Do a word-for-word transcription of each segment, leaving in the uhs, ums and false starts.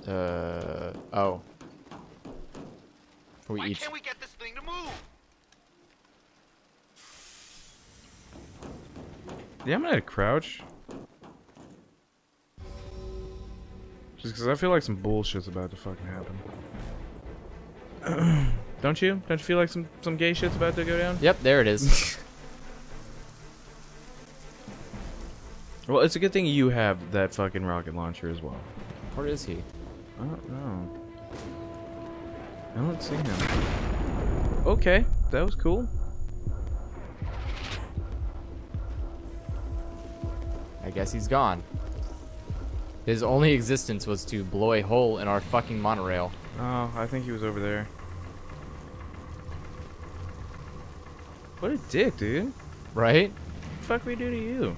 Uh oh. We Why each. can't we get this thing to move? Yeah, I'm gonna crouch. Just because I feel like some bullshit's about to fucking happen. Don't you? Don't you feel like some some gay shit's about to go down? Yep, there it is. Well, it's a good thing you have that fucking rocket launcher as well. Where is he? I don't know. I don't see him. Okay, that was cool. I guess he's gone. His only existence was to blow a hole in our fucking monorail. Oh, I think he was over there. What a dick, dude. Right? What the fuck we do to you?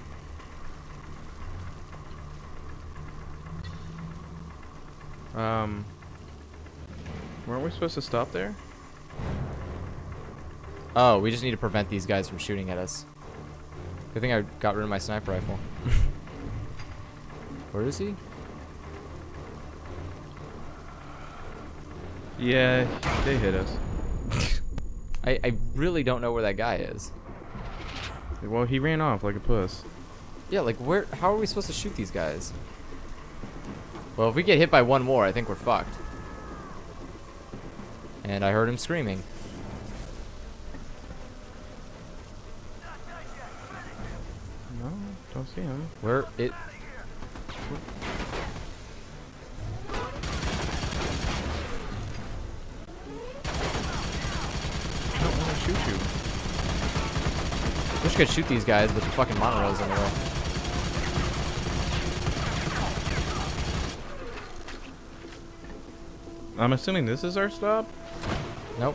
Um, weren't we supposed to stop there? Oh, we just need to prevent these guys from shooting at us. Good thing I got rid of my sniper rifle. Where is he? Yeah, they hit us. I, I really don't know where that guy is. Well, he ran off like a puss. Yeah, like where? How are we supposed to shoot these guys? Well, if we get hit by one more, I think we're fucked. And I heard him screaming. No, don't see him. Where it? I don't want to shoot you. Wish I could shoot these guys, but the fucking monorail's in the way. I'm assuming this is our stop? Nope.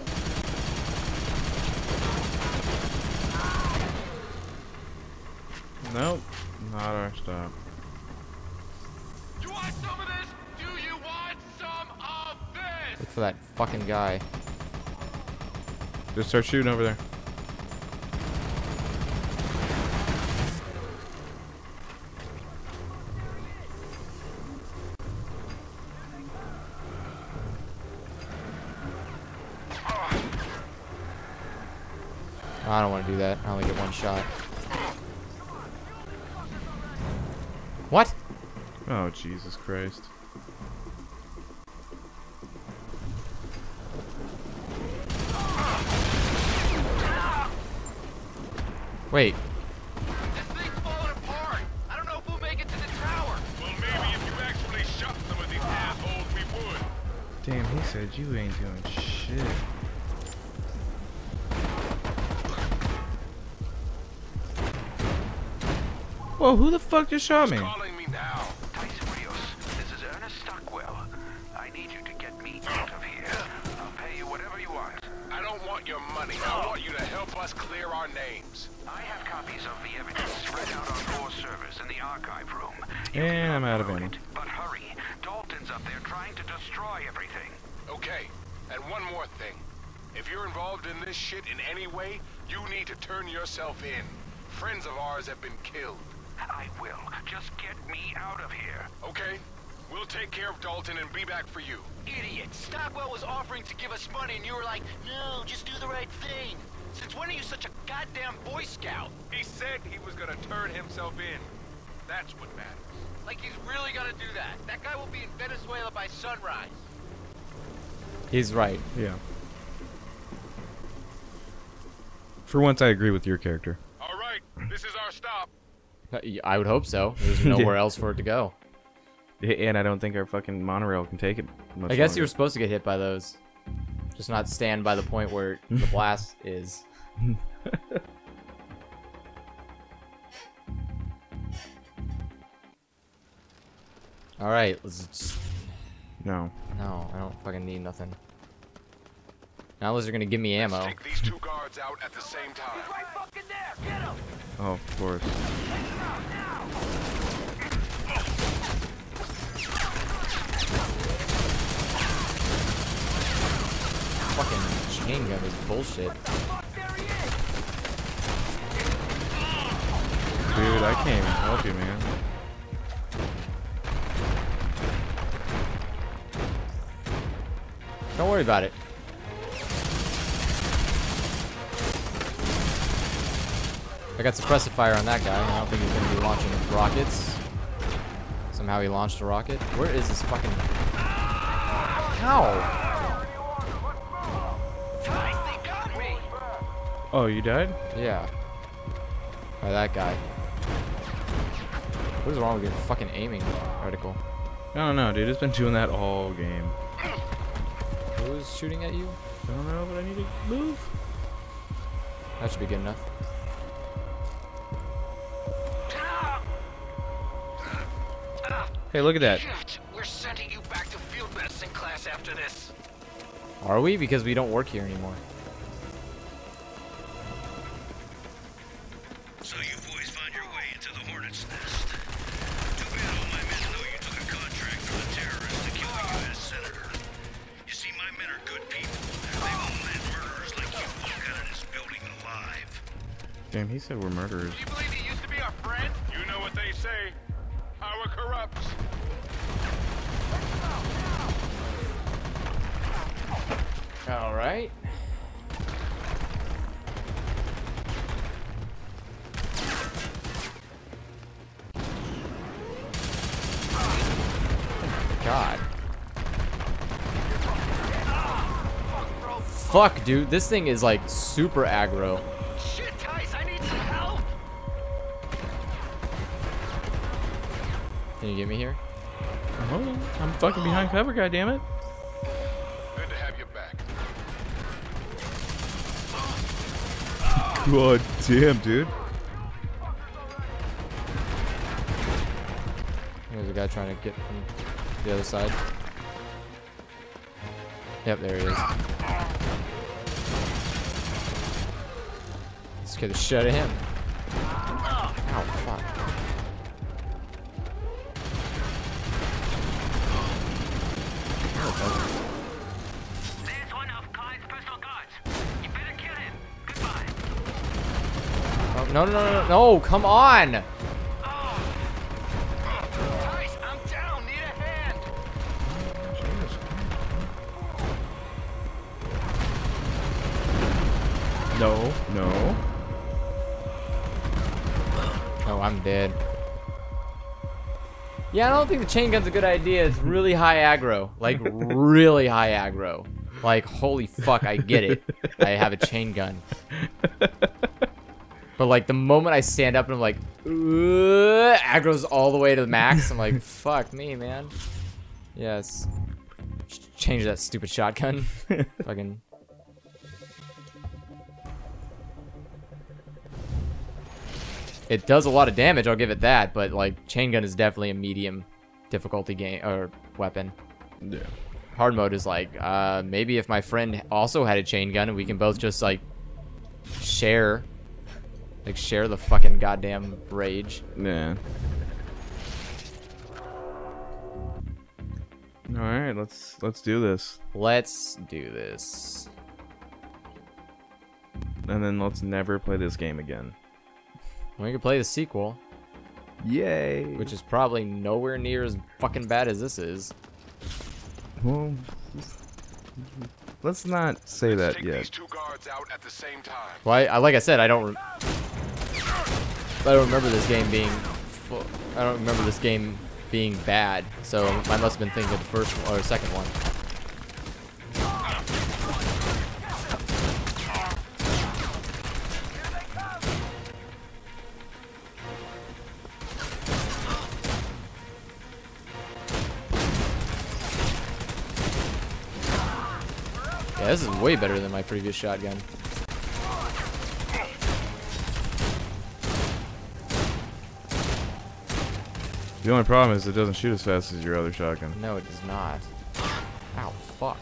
Nope, not our stop. You want some of this? Do you want some of this? Look for that fucking guy. Just start shooting over there. I don't want to do that. I only get one shot. What? Oh, Jesus Christ. Wait. This thing's falling apart. I don't know if we'll make it to the tower. Well, maybe if you actually shot some of these assholes, we would. Damn, he said you ain't doing shit. Whoa, who the fuck just shot me? Calling me now. Tyson Rios, this is Ernest Stockwell. I need you to get me out of here. I'll pay you whatever you want. I don't want your money. I want you to help us clear our names. I have copies of the evidence spread out on core servers in the archive room. You And can I'm out of upload ammo. it, But hurry, Dalton's up there trying to destroy everything. Okay, and one more thing. If you're involved in this shit in any way, you need to turn yourself in. Friends of ours have been killed. I will. Just get me out of here. Okay? We'll take care of Dalton and be back for you. Idiot. Stockwell was offering to give us money and you were like, no, just do the right thing. Since when are you such a goddamn Boy Scout? He said he was gonna turn himself in. That's what matters. Like he's really gonna do that. That guy will be in Venezuela by sunrise. He's right. Yeah. For once, I agree with your character. All right, this is our stop. I would hope so. There's nowhere else for it to go. And I don't think our fucking monorail can take it much I guess longer. you were supposed to get hit by those. Just not stand by the point where the blast is. Alright, let's just... No. No, I don't fucking need nothing. Now unless you're gonna give me ammo. Let's take these two guards out at the same time. Right fucking there. Get him. Oh, of course. Fucking chain gun is bullshit. Dude, I can't even help you, man. Don't worry about it. I got suppressive fire on that guy. I don't think he's going to be launching rockets. Somehow he launched a rocket. Where is this fucking... How? Oh, you died? Yeah. By that guy. What is wrong with your fucking aiming reticle? I don't know, dude. It's been doing that all game. Who's shooting at you? I don't know, but I need to move. That should be good enough. Hey, look at that. Shit, we're sending you back to field medicine class after this. Are we? Because we don't work here anymore. So you boys found your way into the Hornet's Nest. Too bad all my men know you took a contract from the terrorists to kill a U S senator. You see, my men are good people. They won't let murderers like you walk out of this building alive. Damn, he said we're murderers. Do you believe he used to be our friend? You know what they say. Power corrupts. All right. God. Fuck, dude. This thing is like super aggro. Shit, Tice, I need some help. Can you get me here? Oh, I'm fucking behind cover, goddammit. Good to have you back. God damn, dude. There's a guy trying to get from the other side. Yep, there he is. Scared the shit out of him. Ow, fuck. There's one of Clyde's personal guards. You better kill him. Goodbye. Oh, no, no, no, no, no, come on! Tice, I'm down. Need a hand. No, no. Oh, I'm dead. Yeah, I don't think the chain gun's a good idea. It's really high aggro. Like, really high aggro. Like, holy fuck, I get it. I have a chain gun. But, like, the moment I stand up and I'm like, "Ugh," aggro's all the way to the max, I'm like, fuck me, man. Yes. Change that stupid shotgun. Fucking... It does a lot of damage, I'll give it that, but like chain gun is definitely a medium difficulty game or weapon. Yeah. Hard mode is like, uh, maybe if my friend also had a chain gun and we can both just like share, like share the fucking goddamn rage. Yeah. All right, let's let's do this, Let's do this. and then let's never play this game again. We can play the sequel, Yay! which is probably nowhere near as fucking bad as this is. Well, let's not say that Take yet. these two guards out at the same time. Well, I, I like I said, I don't. Re I don't remember this game being. Full, I don't remember this game being bad. So I must have been thinking of the first one, or second one. Yeah, this is way better than my previous shotgun. The only problem is it doesn't shoot as fast as your other shotgun. No, it does not. Ow, fuck.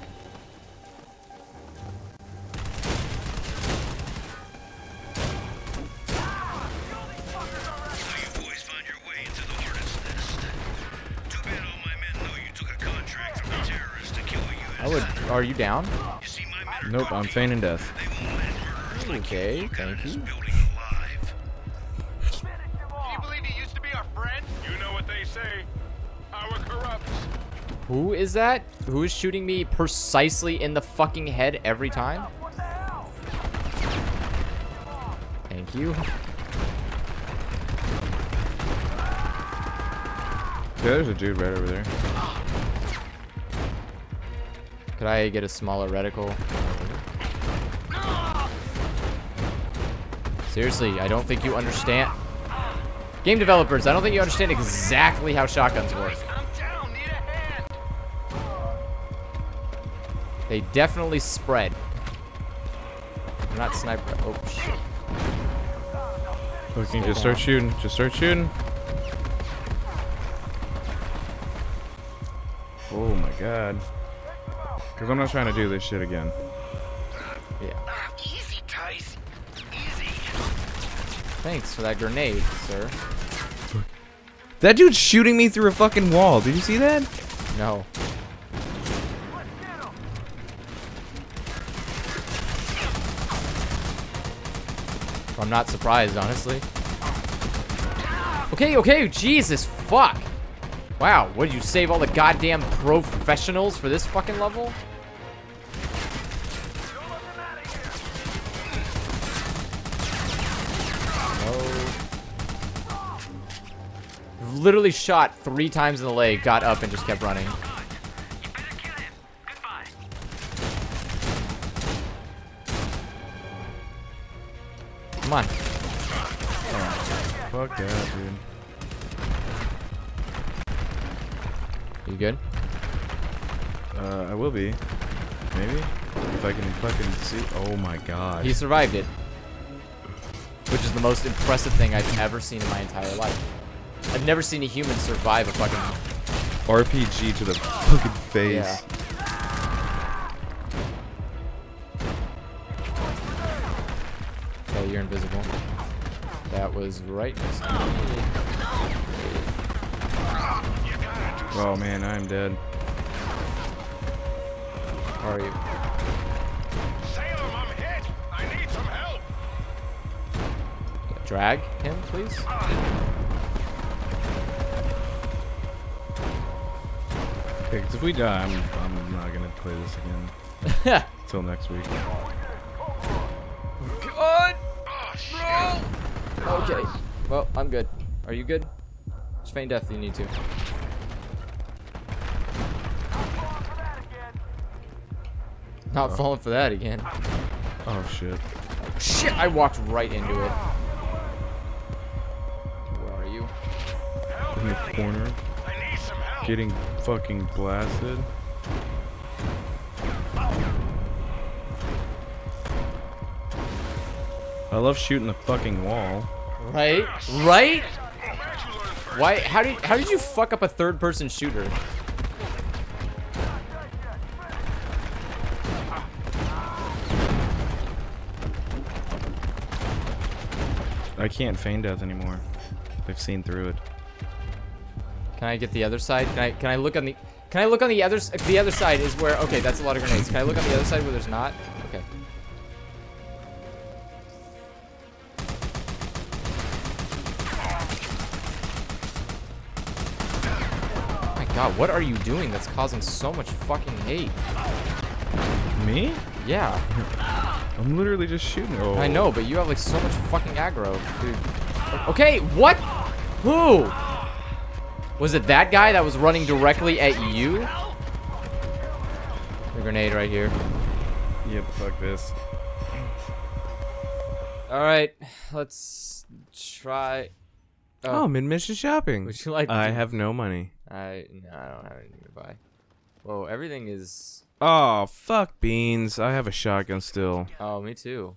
So you boys found your way into the Hornet's Nest. Too bad all my men know you took a contract from the terrorists to kill a U S I would. senator. Are you down? You see, my men are Nope, good I'm people. feigning death. They won't let murderers like Okay, you walk out of thank this you. building alive. Do you believe he used to be our friend? You know what they say. Power corrupts. Who is that? Who is shooting me precisely in the fucking head every time? Thank you. Yeah, there's a dude right over there. Could I get a smaller reticle? Seriously, I don't think you understand. Game developers, I don't think you understand exactly how shotguns work. I'm down. Need a hand. They definitely spread. I'm not sniper. Oh, shit. Fucking just start shooting. Just start shooting. Oh my god. Because I'm not trying to do this shit again. Yeah. Ah, easy, Tice. Easy. Thanks for that grenade, sir. That dude's shooting me through a fucking wall. Did you see that? No. I'm not surprised, honestly. Okay, okay, Jesus, fuck. Wow, what did you save all the goddamn professionals for this fucking level? No. Literally shot three times in the leg, got up and just kept running. Come on. Fuck that, dude. You good? Uh, I will be. Maybe? If I can fucking see. Oh my god. He survived it. Which is the most impressive thing I've ever seen in my entire life. I've never seen a human survive a fucking... R P G to the fucking face. Yeah. Okay, you're invisible. That was right next to me. Oh man, I'm dead. How are you? Salem, I'm hit. I need some help. Drag him, please? Okay, 'cause if we die, I'm, I'm not gonna play this again. Until next week. God! Bro! Okay. Well, I'm good. Are you good? Just feign death if you need to. Not falling for that again. Oh shit. Shit, I walked right into it. Where are you? In the corner. I need some help. Getting fucking blasted. I love shooting the fucking wall. Right? Right? Why? How did how did you fuck up a third-person shooter? I can't feign death anymore. I've seen through it. Can I get the other side? Can I can I look on the Can I look on the other s- the other side is where okay, that's a lot of grenades. Can I look on the other side where there's not? Okay. Oh my god, what are you doing that's causing so much fucking hate? Me? Yeah. I'm literally just shooting. Oh. I know, but you have like so much fucking aggro, dude. Okay, what? Who? Was it that guy that was running directly at you? The grenade right here. Yep, fuck this. Alright, let's try. Oh, mid-mission shopping. Would you like to I do- have no money. I no, I don't have anything to buy. Whoa, everything is. Oh, fuck beans. I have a shotgun still. Oh, me too.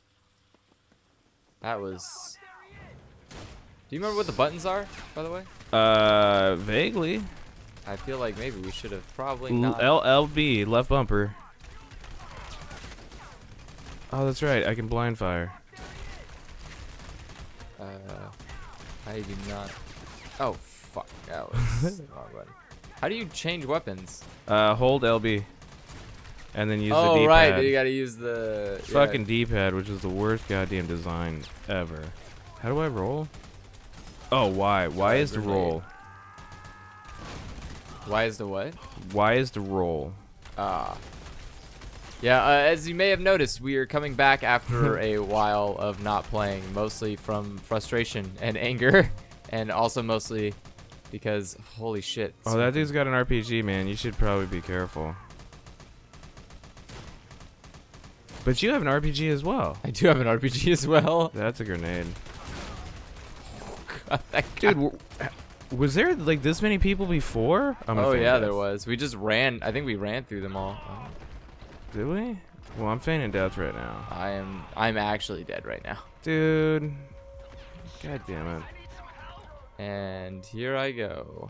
That was. Do you remember what the buttons are, by the way? Uh, vaguely. I feel like maybe we should have probably L not. L L B, left bumper. Oh, that's right. I can blind fire. Uh, I do not. Oh fuck, that was the wrong button. How do you change weapons? Uh, hold L B. And then use the Oh D-pad. right, you gotta use the yeah. Fucking D-pad, which is the worst goddamn design ever. How do I roll? Oh, why? Why Uh, is the grenade. roll? Why is the what? Why is the roll? Ah. Yeah, uh, as you may have noticed, we are coming back after a while of not playing, mostly from frustration and anger, and also mostly because, holy shit. Oh, that dude's got an R P G, man. You should probably be careful. But you have an R P G as well. I do have an R P G as well. That's a grenade. God, that guy- Dude, w- was there like this many people before? I'm Oh a fan yeah, of there death. was. We just ran. I think we ran through them all. Oh. Did we? Well, I'm feigning death right now. I am. I'm actually dead right now. Dude. God damn it. And here I go.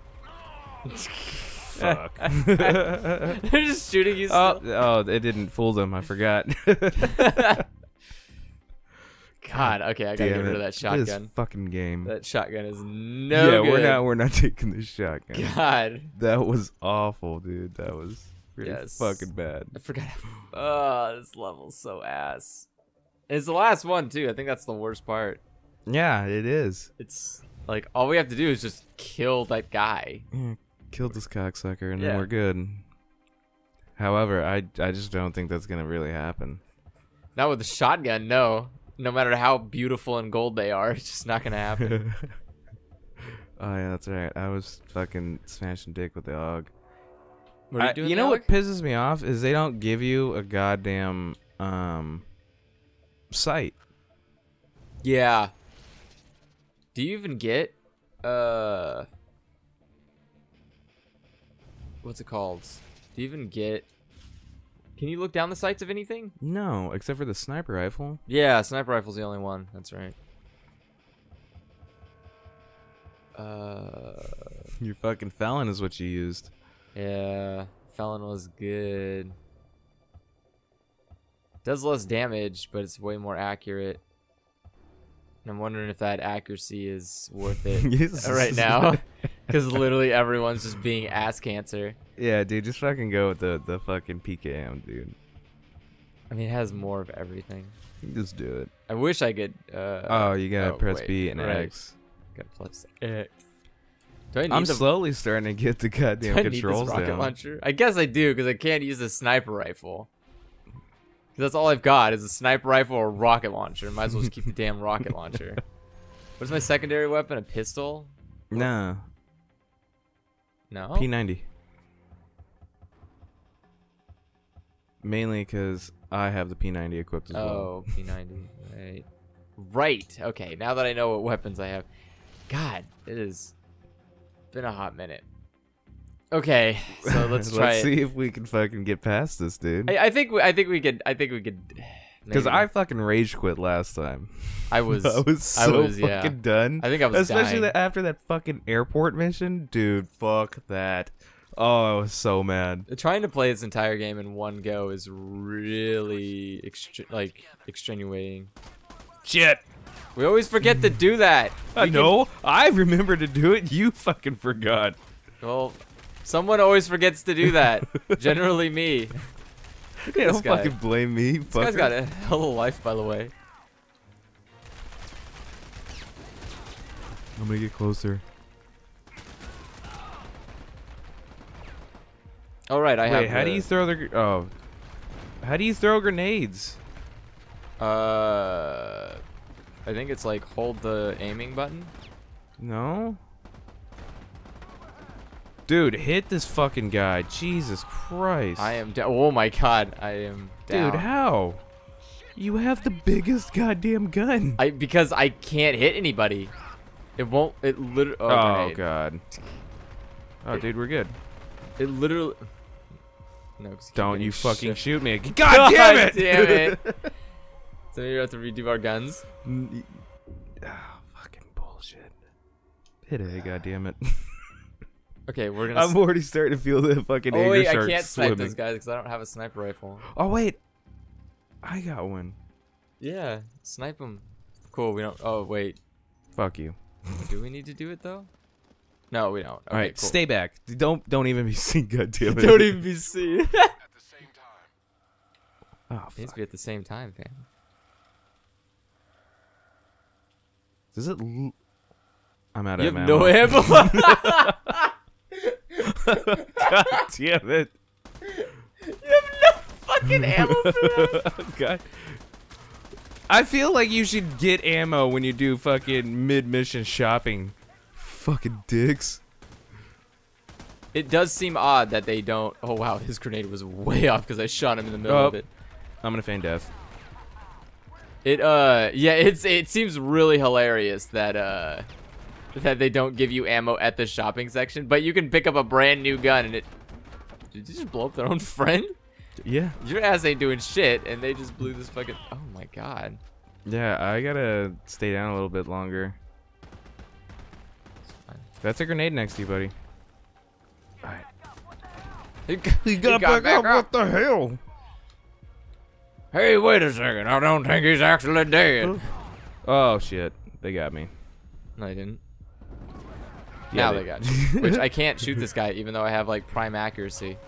Fuck. They're just shooting you. Oh, Still. oh, it didn't fool them. I forgot. God. Okay, I gotta Damn get rid it. of that This shotgun. fucking game. That shotgun is no yeah, good. we're not. We're not taking this shotgun. God. That was awful, dude. That was really Yes. fucking bad. I forgot. Oh, this level's so ass. It's the last one too. I think that's the worst part. Yeah, it is. It's like all we have to do is just kill that guy. Yeah, killed this cocksucker, and Yeah. then we're good. However, I I just don't think that's gonna really happen. Not with the shotgun, no. No matter how beautiful and gold they are, it's just not gonna happen. Oh yeah, that's right. I was fucking smashing dick with the A U G. What are you I- doing you know now, what Alec? pisses me off is they don't give you a goddamn um sight. Yeah. Do you even get uh what's it called? Do you even get Can you look down the sights of anything? No, except for the sniper rifle. Yeah, sniper rifle's the only one. That's right. Uh Your fucking felon is what you used. yeah, Felon was good. Does less damage, but it's way more accurate. And I'm wondering if that accuracy is worth it Yes. right now. Because literally everyone's just being ass cancer. Yeah, dude, just fucking go with the the fucking P K M, dude. I mean, it has more of everything. Just do it. I wish I could. Uh, Oh, you gotta oh, press wait, B and right. X. Gotta press X. Do I need I'm the, slowly starting to get the do goddamn I need this controls rocket down. launcher? I guess I do because I can't use a sniper rifle. 'Cause that's all I've got is a sniper rifle or a rocket launcher. Might as well just keep the damn rocket launcher. What's my secondary weapon? A pistol? Nah, No. P ninety. Mainly because I have the P ninety equipped as well. Oh, P ninety. Right. Right. Okay. Now that I know what weapons I have, God, it has been a hot minute. Okay, so let's try Let's it. see if we can fucking get past this, dude. I, I think we, I think we could. I think we could. Because maybe. I fucking rage quit last time. I was. I was so was, yeah. fucking done. I think I was Especially dying. that after that fucking airport mission, dude. Fuck that. Oh, I was so mad. Trying to play this entire game in one go is really extre- like extenuating. Shit. We always forget to do that. I We can- know. I remember to do it. You fucking forgot. Well, someone always forgets to do that. Generally me. Yeah, this don't guy. fucking blame me. This guy's got a hell of a life, by the way. I'm gonna get closer. All right, I have. Wait, how do the- you throw the? gr- Oh, how do you throw grenades? Uh, I think it's like hold the aiming button. No. Dude, hit this fucking guy. Jesus Christ. I am down. Oh my god, I am down. Dude, how? You have the biggest goddamn gun. I because I can't hit anybody. It won't. It literally. Oh, Oh, grenade. god. Oh, dude, we're good. It literally. No, 'cause keep Don't getting you fucking shit. shoot me. God damn it! damn it. So maybe we have to redo our guns. N- Ah, fucking bullshit. Hit A, goddammit. Okay, we're gonna. I'm already starting to feel the fucking oh anger wait, I shark can't snipe swimming. those guys because I don't have a sniper rifle. Oh, wait. I got one. Yeah, snipe them. Cool. We don't. Oh wait. Fuck you. Do we need to do it though? No, we don't. Okay, All right, cool. stay back. Don't don't even be seen, goddammit. Don't even be seen. At the same time. Oh, It needs fuck. to be at the same time, fam. Does it? L- I'm out You of have ammo. no ammo. God damn it. You have no fucking ammo for that. God. I feel like you should get ammo when you do fucking mid-mission shopping. Fucking dicks. It does seem odd that they don't. Oh wow, his grenade was way off because I shot him in the middle Oh, of it. I'm gonna feign death. It uh yeah, it's it seems really hilarious that uh that they don't give you ammo at the shopping section, but you can pick up a brand new gun and it. Did you just blow up their own friend? Yeah. Your ass ain't doing shit, and they just blew this fucking. Oh my god. Yeah, I gotta stay down a little bit longer. That's a grenade next to you, buddy. Alright. He, got, He got, back, up. What the hell? Hey, wait a second. I don't think he's actually dead. Oh shit, they got me. No, they didn't. Yeah, now they- they got you. Which I can't shoot this guy, even though I have like prime accuracy.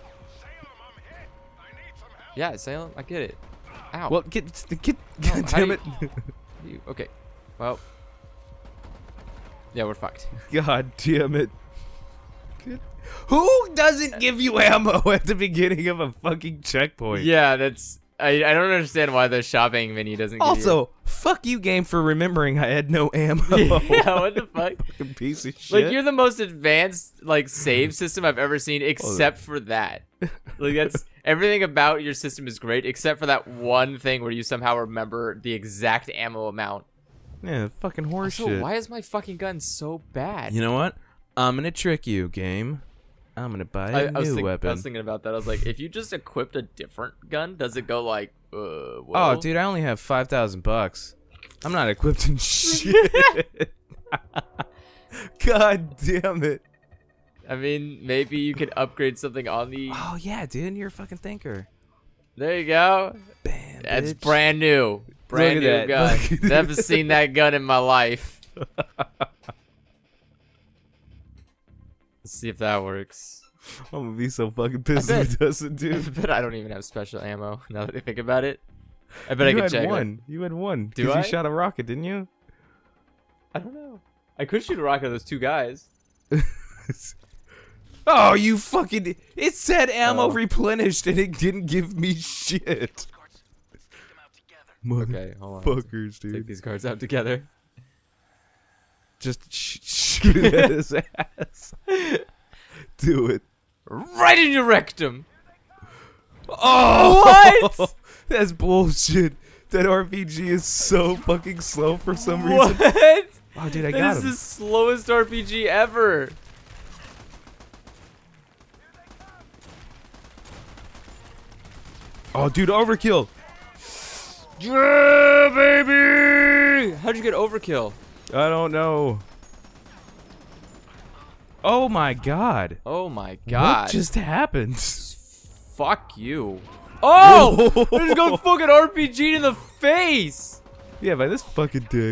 Yeah, Salem, I get it. Ow. Well, get, get, No, God how damn do it. you- you- okay. Well. Yeah, we're fucked. God damn it. Who doesn't give you ammo at the beginning of a fucking checkpoint? Yeah, that's. I, I don't understand why the shopping menu doesn't give Also, fuck you, game, for remembering I had no ammo. you. Yeah, what the fuck? Fucking piece of shit. Like, you're the most advanced, like, save system I've ever seen, except for that. Like, that's. Everything about your system is great, except for that one thing where you somehow remember the exact ammo amount. Yeah, fucking horse So shit. why is my fucking gun so bad? You know what? I'm gonna trick you, game. I'm gonna buy a I, I, new was think, weapon. I was thinking about that. I was like, if you just equipped a different gun, does it go like, uh, Oh, well? dude, I only have five thousand bucks. I'm not equipped in shit. God damn it. I mean, maybe you could upgrade something on the. Oh yeah, dude, you're a fucking thinker. There you go. Bam, That's bitch. brand new. Brand Look new at that. gun. Look at Never that. seen that gun in my life. Let's see if that works. I'm gonna be so fucking pissed I if it doesn't, I dude. bet I don't even have special ammo now that I think about it. I bet I you could had check. it. one. You had one. Do Because I? you shot a rocket, didn't you? I don't know. I could shoot a rocket at those two guys. Oh, you fucking... It said ammo Oh. replenished and it didn't give me shit. Okay, hold on. Motherfuckers, Take dude. these cards out together. Just sh shoot it at his ass. Do it. Right in your rectum. Oh! What? That's bullshit. That R P G is so fucking slow for some What? reason. Oh, dude, I got This is him. the slowest R P G ever. Oh, dude, overkill. Yeah, baby! How'd you get overkill? I don't know. Oh my god. Oh my god. What just happened? Fuck you. Oh! I just got fucking R P G'd in the face! Yeah, by this fucking dick.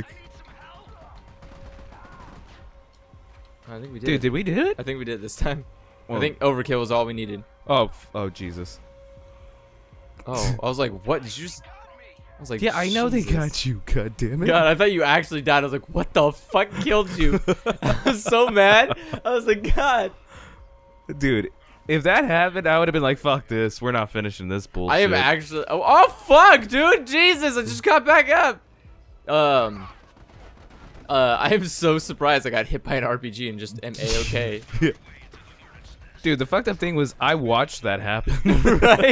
I think we did. Dude, did we do it? I think we did this time. Well- I think overkill was all we needed. Oh, f- oh Jesus. Oh, I was like, what? Did you just... I was like, Yeah, I know they Jesus. got you. God damn it. God, I thought you actually died. I was like, what the fuck killed you? I was so mad. I was like, God. Dude, if that happened, I would have been like, fuck this. We're not finishing this bullshit. I am actually... Oh, oh, fuck, dude. Jesus, I just got back up. Um... Uh, I am so surprised I got hit by an R P G and just am A-okay. Dude, the fucked up thing was I watched that happen. Right?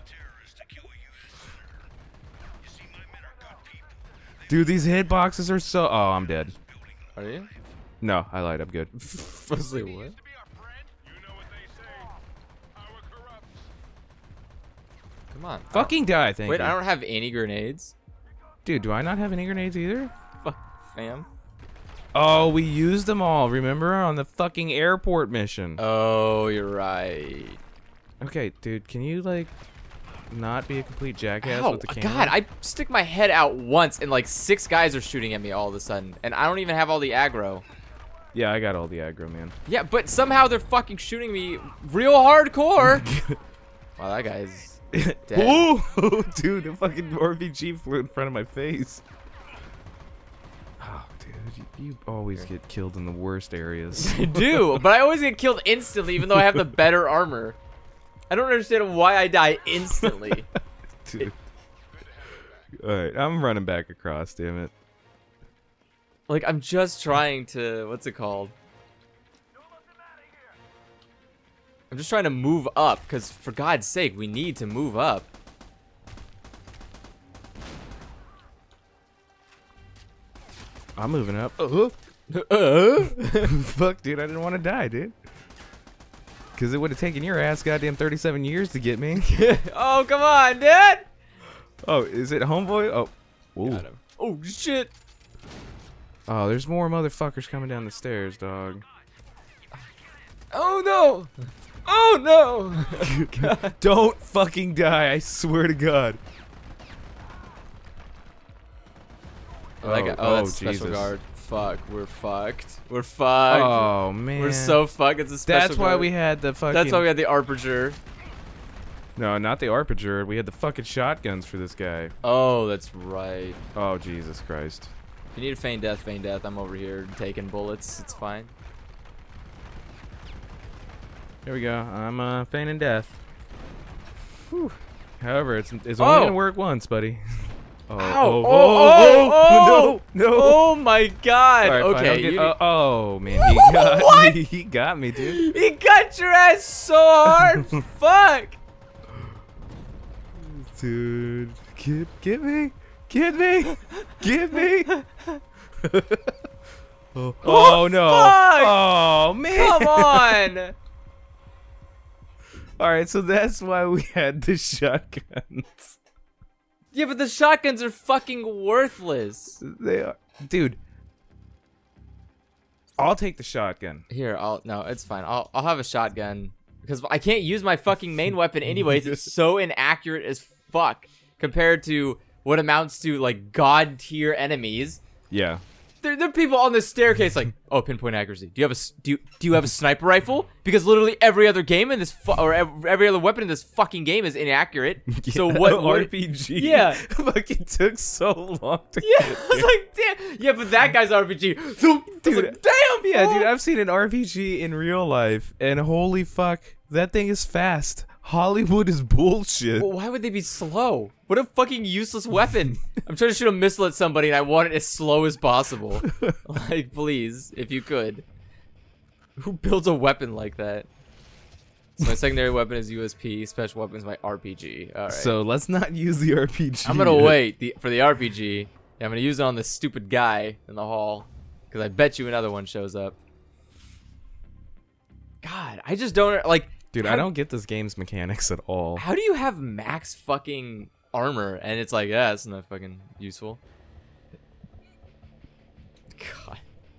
Dude, these hitboxes are so... Oh, I'm dead. Are you? No, I lied. I'm good. I was like, what? Come on. Fucking die, thank Wait, you. I don't have any grenades. Dude, do I not have any grenades either? Fuck, fam. Oh, we used them all, remember? On the fucking airport mission. Oh, you're right. Okay, dude, can you, like, not be a complete jackass Ow, with the camera? God, I stick my head out once and like six guys are shooting at me all of a sudden. And I don't even have all the aggro. Yeah, I got all the aggro, man. Yeah, but somehow they're fucking shooting me real hardcore. Wow, that guy's dead. Ooh, dude, the fucking R P G flew in front of my face. Oh, dude. You always get killed in the worst areas. I do, but I always get killed instantly, even though I have the better armor. I don't understand why I die instantly. Dude. Alright, I'm running back across, damn it. Like, I'm just trying to... What's it called? I'm just trying to move up, because for God's sake, we need to move up. I'm moving up. Uh, Uh? fuck, dude, I didn't want to die, dude. Because it would have taken your ass goddamn thirty-seven years to get me. Oh, come on, dude! Oh, is it homeboy? Oh. Ooh. Got him. Oh, shit! Oh, there's more motherfuckers coming down the stairs, dog. Oh, no! Oh, no! Don't fucking die, I swear to God. Oh, that guy, oh, that's Jesus. special guard. Fuck, we're fucked. We're fucked. Oh, man. We're so fucked. It's a special That's why guard. we had the fucking... That's why we had the Arpiger. No, not the Arpiger. We had the fucking shotguns for this guy. Oh, that's right. Oh, Jesus Christ. If you need to feign death, feign death. I'm over here taking bullets. It's fine. Here we go. I'm uh, feigning death. Whew. However, it's, it's Oh. only going to work once, buddy. Oh, Ow. oh, Oh, oh, oh, no, no. Oh my God. All right, fine, okay. I'll get- you- oh, oh, man, he got What? me. He got me, dude. He got your ass so hard. Fuck. Dude, get, get me, get me, get me. oh, oh, no. fuck. Oh, man. Come on. All right, so that's why we had the shotguns. Yeah, but the shotguns are fucking worthless. They are, dude. I'll take the shotgun. Here, I'll no, it's fine. I'll I'll have a shotgun because I can't use my fucking main weapon anyways. It's so inaccurate as fuck compared to what amounts to like god tier enemies. Yeah. There, there are people on this staircase like, oh, pinpoint accuracy. Do you have a s- do you, do you have a sniper rifle? Because literally every other game in this fu- or every, every other weapon in this fucking game is inaccurate. So what, what R P G? Yeah. Fucking took so long to Yeah, get I was like, damn. Yeah, but that guy's R P G. So, Dude, like, damn. Yeah, fool. dude, I've seen an R P G in real life, and holy fuck, that thing is fast. Hollywood is bullshit. Well, why would they be slow? What a fucking useless weapon. I'm trying to shoot a missile at somebody and I want it as slow as possible. Like, please, if you could. Who builds a weapon like that? So my secondary weapon is U S P, special weapon is my R P G. Alright. So let's not use the R P G. I'm gonna wait the, for the R P G. Yeah, I'm gonna use it on this stupid guy in the hall. Because I bet you another one shows up. God, I just don't, like... Dude, how, I don't get this game's mechanics at all. How do you have max fucking armor and it's like, yeah, it's not fucking useful. God.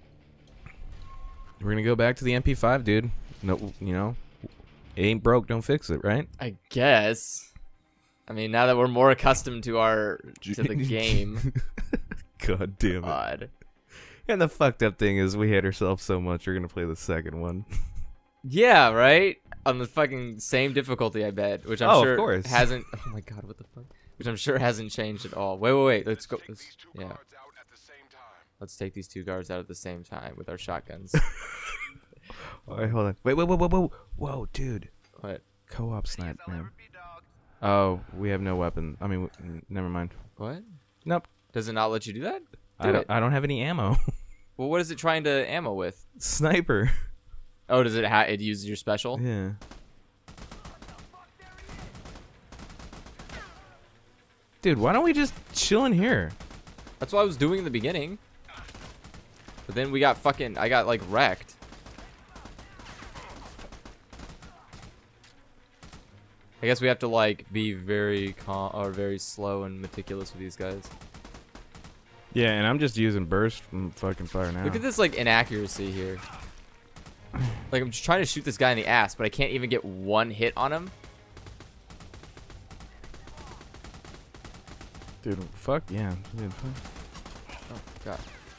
We're gonna go back to the M P five, dude. No, you know, it ain't broke, don't fix it, right? I guess. I mean, now that we're more accustomed to our to the game. God damn it. God. And the fucked up thing is we hate ourselves so much, we're gonna play the second one. Yeah, right? On the fucking same difficulty, I bet. Which I'm Oh, of sure course. hasn't. Oh my god, what the fuck? Which I'm sure hasn't changed at all. Wait, wait, wait. Let's go. Let's, yeah. Let's take these two guards out at the same time with our shotguns. Alright, hold on. Wait, wait, wait, whoa, whoa, whoa, dude. What? Co-op snipe, man. Oh, we have no weapon. I mean, w- never mind. What? Nope. Does it not let you do that? Do I don't, it. I don't have any ammo. Well, what is it trying to ammo with? Sniper. Oh, does it ha it uses your special? Yeah. Dude, why don't we just chill in here? That's what I was doing in the beginning. But then we got fucking, I got like wrecked. I guess we have to like be very calm or very slow and meticulous with these guys. Yeah, and I'm just using burst from fucking fire now. Look at this like inaccuracy here. Like I'm just trying to shoot this guy in the ass, but I can't even get one hit on him. Dude, fuck yeah. Dude, fuck. Oh god.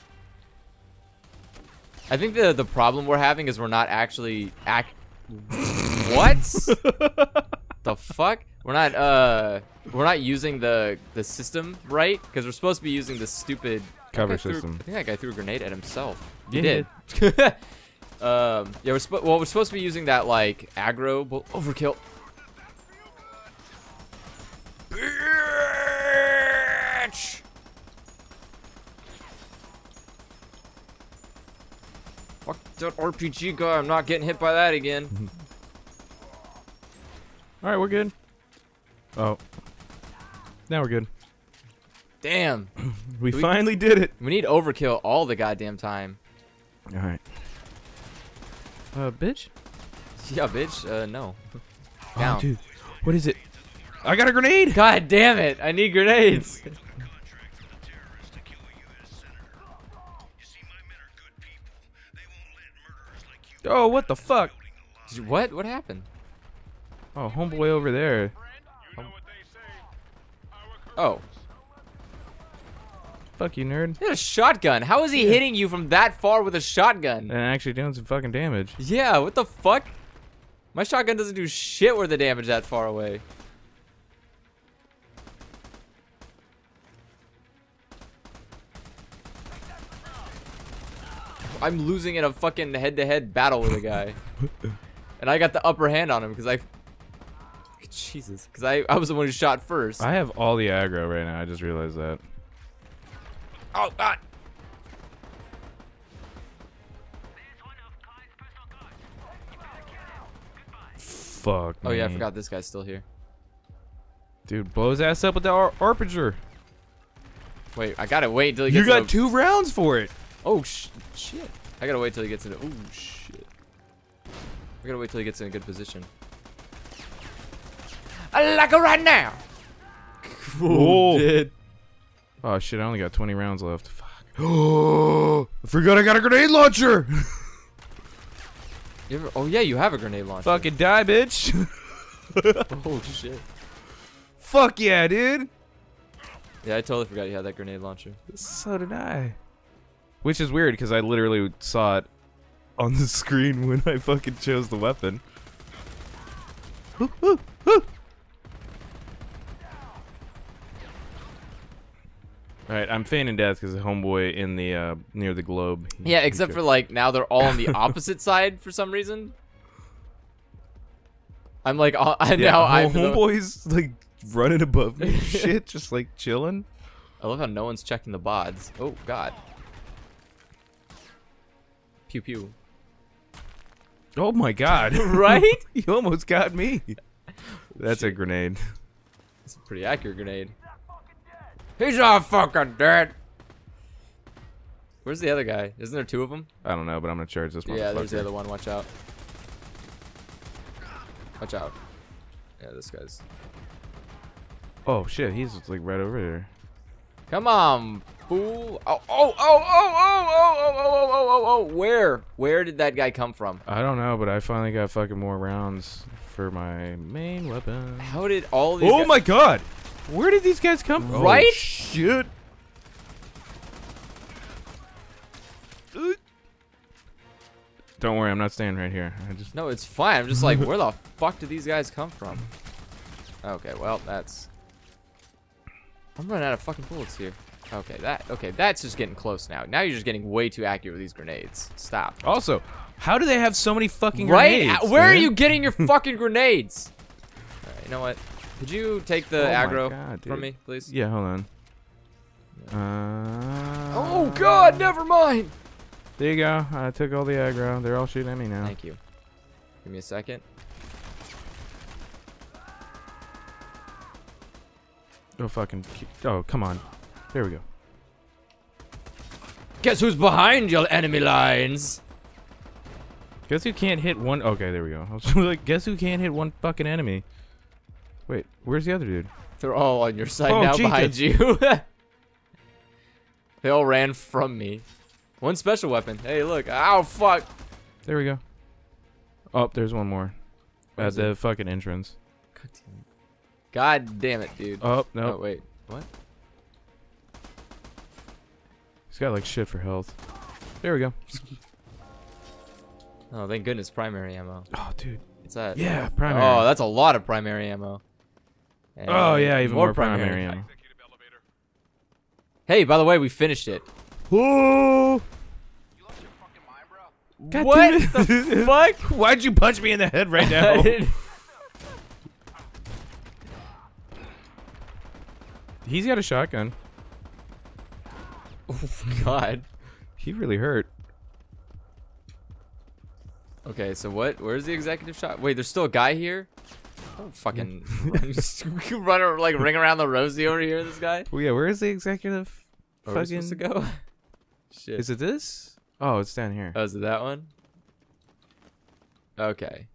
I think the the problem we're having is we're not actually act. What? The fuck? We're not uh we're not using the the system right because we're supposed to be using the stupid cover I threw- system. I think that guy threw a grenade at himself. Yeah, He he did. um, yeah, we're sp well, we're supposed to be using that like aggro but overkill. Bitch! Fuck that R P G guy. I'm not getting hit by that again. All right, we're good. Oh, now we're good. Damn. We Do we- finally did it. We need overkill all the goddamn time. All right. Uh, bitch. Yeah, bitch. Uh, no. Oh, Down. dude. What is it? I got a grenade. God damn it! I need grenades. Got a contract from the terrorists to kill a U S senator. You see, my men are good people. They won't let murderers like you. Oh, what the fuck? Did you- What? What happened? Oh, homeboy over there. Oh. Fuck you, nerd. He had a shotgun. How is he hitting you from that far with a shotgun? And actually doing some fucking damage. Yeah, what the fuck? My shotgun doesn't do shit worth of damage that far away. I'm losing in a fucking head-to-head battle with a guy. And I got the upper hand on him because I... Jesus. Because I, I was the one who shot first. I have all the aggro right now. I just realized that. Oh, God. Fuck. Oh, yeah, I me. forgot this guy's still here. Dude, blow his ass up with the ar arpenger. Wait, I gotta wait until he You gets got in a- two rounds for it. Oh, sh shit. I gotta wait till he gets in a... Oh, shit. I gotta wait till he gets in a good position. I like it right now. Oh. Dude. Oh shit! I only got twenty rounds left. Fuck. Oh, I forgot I got a grenade launcher. You ever, oh, yeah, you have a grenade launcher. Fucking die, bitch. Oh, shit. Fuck yeah, dude. Yeah, I totally forgot you had that grenade launcher. So did I. Which is weird because I literally saw it on the screen when I fucking chose the weapon. Alright, I'm feigning death because the homeboy in the uh, near the globe. he- Yeah, he except killed- for, like, now they're all on the opposite side for some reason. I'm like, uh, yeah, now home- I'm the- homeboy's like running above me, and shit, just like chilling. I love how no one's checking the bods. Oh, God. Pew pew. Oh my god! Right? You almost got me. That's a grenade. It's a pretty accurate grenade. He's not fucking dead. Where's the other guy? Isn't there two of them? I don't know, but I'm gonna charge this one. Yeah, there's the other one. Watch out. Watch out. Yeah, this guy's. Oh shit, he's like right over there. Come on, fool. Oh, oh, oh, oh, oh, oh, oh, oh, oh, oh, oh. Where? Where did that guy come from? I don't know, but I finally got fucking more rounds for my main weapon. How did all these Oh guys- my god! Where did these guys come from? Right? Oh, shit. Don't worry, I'm not staying right here. I just No, it's fine. I'm just like, where the fuck did these guys come from? Okay, well, that's... I'm running out of fucking bullets here. Okay, that okay, that's just getting close now. Now you're just getting way too accurate with these grenades. Stop. also, how do they have so many fucking Right? grenades? Where are man? you getting your fucking grenades? Alright, you know what? Could you take the Oh my aggro God, from dude. me, please? Yeah, hold on. Uh, Oh god, never mind. There you go. I took all the aggro. They're all shooting at me now. Thank you. Give me a second. Oh fucking! Oh come on! There we go. Guess who's behind your enemy lines? Guess who can't hit one? Okay, there we go. I was like, guess who can't hit one fucking enemy? Wait, where's the other dude? They're all on your side Oh, now, Jesus. behind you. They all ran from me. One special weapon. Hey, look. Ow, fuck. There we go. Oh, there's one more. Where At is the it? fucking entrance. God damn it. God damn it, dude. Oh no, Oh, wait. What? he's got like shit for health. There we go. Oh, thank goodness, primary ammo. Oh dude. What's that? Yeah, primary. Oh, that's a lot of primary ammo. And Oh yeah, even more, primary, ammo. Hey, by the way, we finished it. Oh! You lost your fucking mind, bro? God What damn it. the fuck? Why'd you punch me in the head right now? He's got a shotgun. Oh God. He really hurt. Okay, so what? Where's the executive shot? Wait, there's still a guy here? Oh, fucking run, run like ring around the rosy over here. This guy. Well, yeah, where is the executive? Where are we supposed to go? Shit. Is it this? Oh, it's down here. Oh, is it that one? Okay.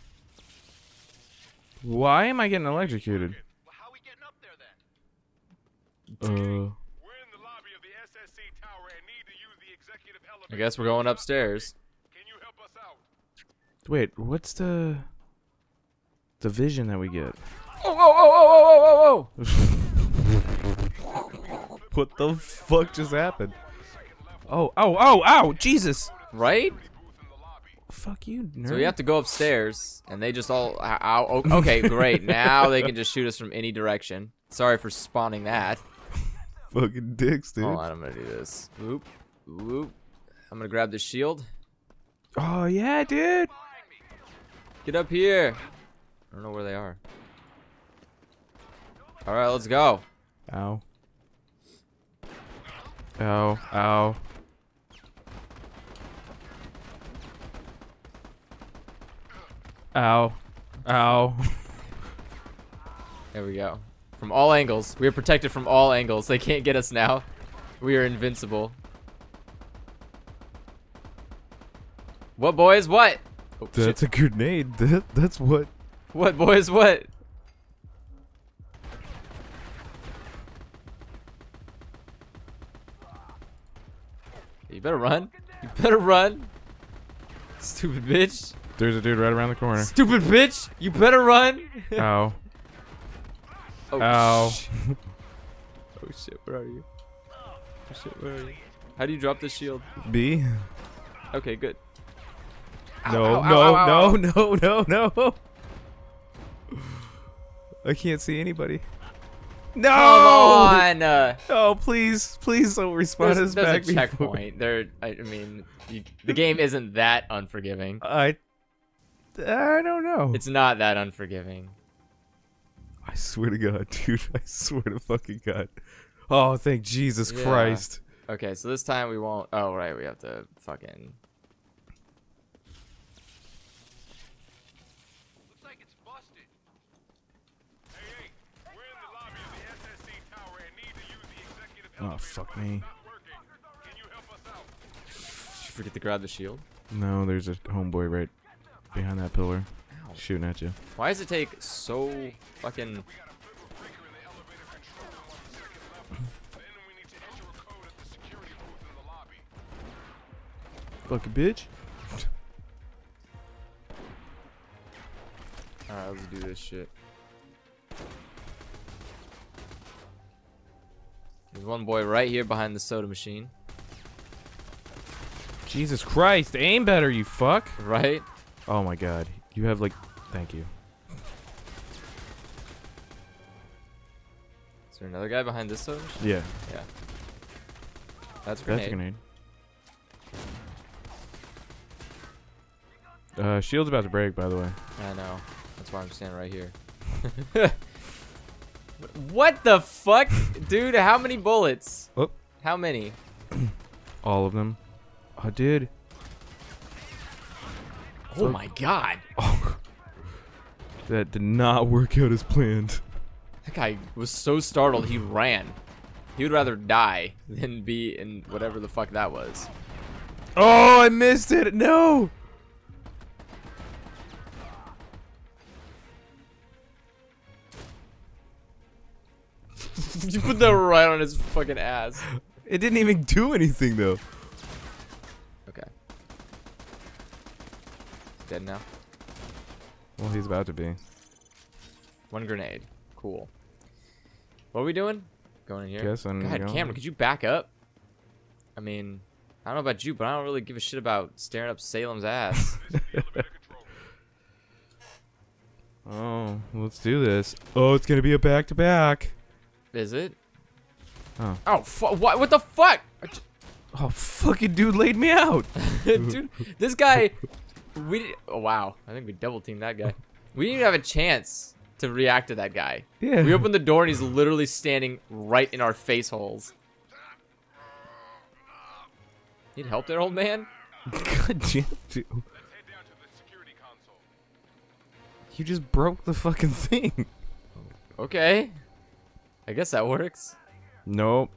Why am I getting electrocuted? Well, how we getting up there then? Uh, We're in the lobby of the S S C tower and need to use the executive elevator. I guess we're going upstairs. Can you help us out? wait, what's the the vision that we get? Oh, oh, oh, oh, oh, oh, oh, oh! What the fuck just happened? Oh, oh, oh, ow, Jesus! Right? Fuck you, nerd. So we have to go upstairs, and they just all. Ow, oh, okay, great. Now they can just shoot us from any direction. Sorry for spawning that. Fucking dicks, dude. Hold on, I'm gonna do this. Whoop, whoop. I'm gonna grab the shield. Oh yeah, dude. Get up here. I don't know where they are. All right, let's go. Ow. Ow, ow. Ow. Ow. There we go. From all angles. We are protected from all angles. They can't get us now. We are invincible. What, boys? What? Oh, That's shit. a grenade. That, that's what. What, boys? What? You better run. You better run. Stupid bitch. There's a dude right around the corner. Stupid bitch. You better run. Ow. Oh, Ow. sh- oh shit, where are you? Oh shit, where are you? How do you drop the shield? B? Okay, good. No, Ow, ow, no, ow, ow, ow. no, no, no, no. I can't see anybody. No! Come on! Uh, Oh, please, please don't respawn there's us there's back a before- checkpoint. There, I, I mean, you, the game isn't that unforgiving. I, I don't know. It's not that unforgiving. I swear to God, dude. I swear to fucking God. Oh, thank Jesus Yeah. Christ. Okay, so this time we won't. Oh right, we have to fucking. Looks like it's busted. Hey, hey, we're in the lobby of the S S C tower and need to use the executive Oh, elevator. fuck but me. it's not working. Can you help us out? Did you forget to grab the shield? No, there's a homeboy right behind that pillar, Ow. shooting at you. Why does it take so fucking? We got a thermal breaker in the elevator control room on the second level. Then we need to enter a code at the security booth in the lobby. Fucking bitch. All right, let's do this shit. There's one boy right here behind the soda machine. Jesus Christ, aim better, you fuck. Right? Oh my God. You have like, thank you. Is there another guy behind this soda machine? Yeah, Yeah. That's a that's grenade. a grenade. Uh, shield's about to break, by the way. I know. That's why I'm standing right here. What the fuck? Dude, how many bullets? Oh. How many? All of them. Oh, dude. Oh my god. Oh. That did not work out as planned. That guy was so startled he ran. He would rather die than be in whatever the fuck that was. Oh, I missed it. No. You put that right on his fucking ass. It didn't even do anything, though. Okay. Dead now. Well, he's about to be. One grenade. Cool. What are we doing? Going in here? Guess I'm God, going. Cameron, could you back up? I mean, I don't know about you, but I don't really give a shit about staring up Salem's ass. Oh, let's do this. Oh, it's gonna be a back-to-back. Is it? Oh. Oh, fu what? What the fuck? I ju- Oh, fucking dude laid me out. Dude, this guy, we, oh wow, I think we double teamed that guy. We didn't even have a chance to react to that guy. Yeah. We opened the door and he's literally standing right in our face holes. Need help there, old man? God damn, dude. Let's head down to the security console. You just broke the fucking thing. Okay. I guess that works. Nope.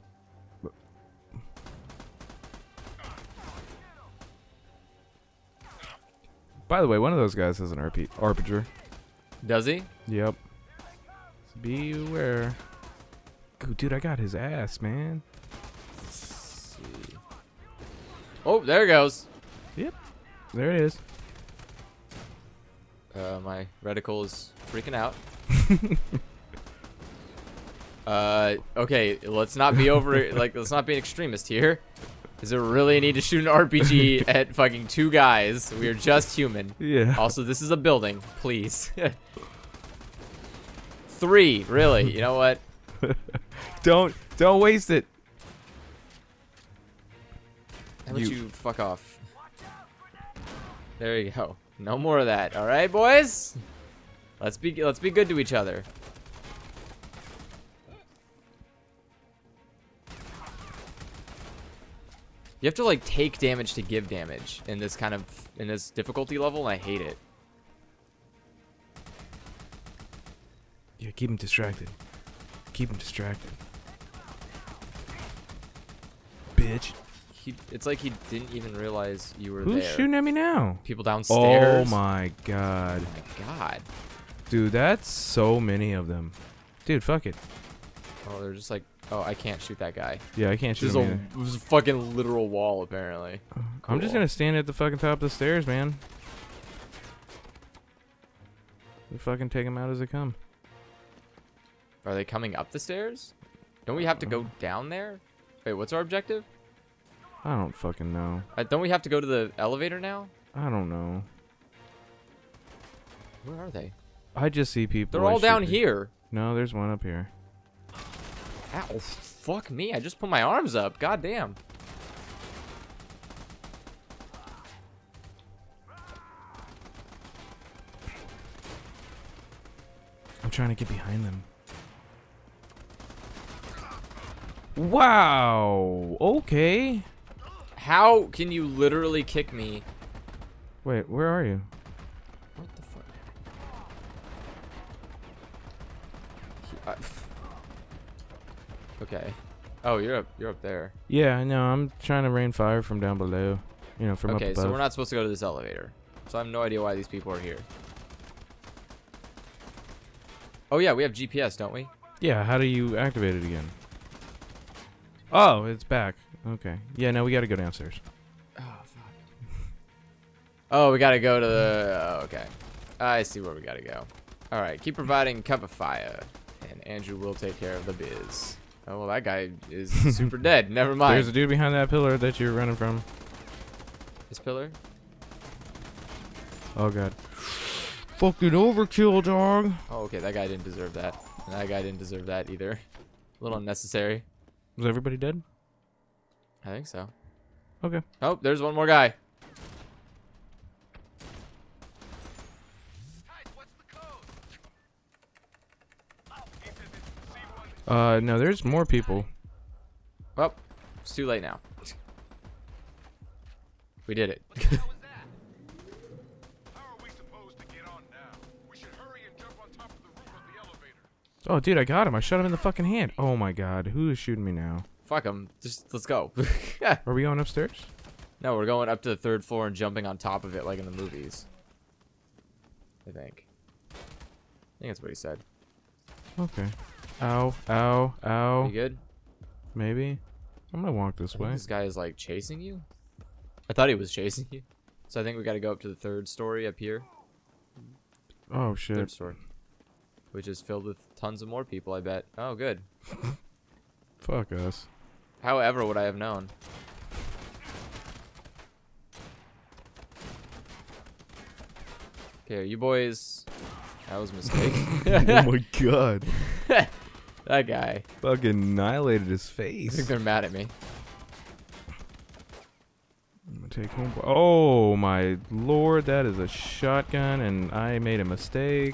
By the way, one of those guys has an R P Arpiger. Does he? Yep. Beware. Ooh, dude, I got his ass, man. Let's see. Oh, there it goes. Yep. There it is. Uh, my reticle is freaking out. uh, okay, let's not be over, like, let's not be an extremist here. Is there really a need to shoot an R P G at fucking two guys? We are just human. Yeah. Also, this is a building, please. Three, really? You know what? don't don't waste it. How about You- you fuck off? There you go. No more of that. All right, boys. Let's be let's be good to each other. You have to like take damage to give damage in this kind of in this difficulty level, and I hate it. Yeah, keep him distracted. Keep him distracted. Bitch. He, it's like he didn't even realize you were Who's there. shooting at me now? People Oh downstairs. my god. Oh my god. Dude, that's so many of them. Dude, fuck it. Oh, they're just like, oh, I can't shoot that guy. Yeah, I can't shoot There's him a, either. there's a fucking literal wall, apparently. I'm just Cool. gonna stand at the fucking top of the stairs, man. We fucking take them out as they come. Are they coming up the stairs? Don't we have to go down there? Wait, what's our objective? I don't fucking know. Uh, don't we have to go to the elevator now? I don't know. Where are they? I just see people. They're I all down should- here. No, there's one up here. Ow, fuck me. I just put my arms up. God damn. I'm trying to get behind them. Wow. Okay. How can you literally kick me? Wait, where are you? What the fuck? He- I- okay. Oh, you're up. You're up there. Yeah, no, I'm trying to rain fire from down below. You know, from Okay, up above. so we're not supposed to go to this elevator. So I have no idea why these people are here. Oh yeah, we have G P S, don't we? Yeah, how do you activate it again? Oh, it's back. Okay. Yeah, no, we gotta go downstairs. Oh fuck. Oh, we gotta go to the. Oh, okay. I see where we gotta go. All right, keep providing cover fire, and Andrew will take care of the biz. Oh well, that guy is super dead. Never mind. There's a dude behind that pillar that you're running from. This pillar. Oh god. Fucking overkill, dog. Oh, okay. That guy didn't deserve that. And that guy didn't deserve that either. A little unnecessary. Was everybody dead? I think so. Okay. Oh, there's one more guy. Uh, no, there's more people. Well, it's too late now. We did it. How are we supposed to get on now? We should hurry and jump on top of the roof of the elevator. Oh, dude, I got him. I shot him in the fucking hand. Oh my god, who is shooting me now? Fuck him. Just let's go. Are we going upstairs? No, we're going up to the third floor and jumping on top of it like in the movies. I think. I think that's what he said. Okay. Ow, ow, ow. You good? Maybe. I'm gonna walk I this think way. this guy is like chasing you. I thought he was chasing you. So I think we got to go up to the third story up here. Oh shit. Third story. Which is filled with tons of more people, I bet. Oh, good. Fuck us. However would I have known? Okay, you boys. That was a mistake. Oh my god. That guy. Fucking annihilated his I think face. they're mad at me. Take home. Oh my lord, that is a shotgun, and I made a mistake.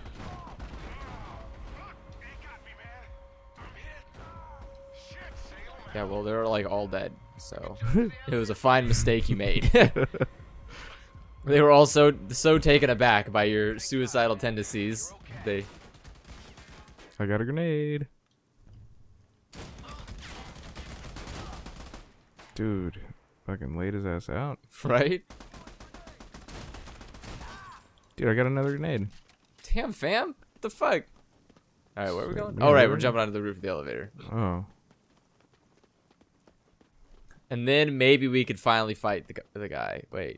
Yeah, well, they're like all dead, so it was a fine mistake you made. They were all so so taken aback by your suicidal tendencies. They. I got a grenade. Dude, fucking laid his ass out. Right? Dude, I got another grenade. Damn, fam. What the fuck? All right, where are we going? Yeah, All right, we're- we're jumping onto the roof of the elevator. Oh. And then maybe we could finally fight the, gu- the guy. Wait.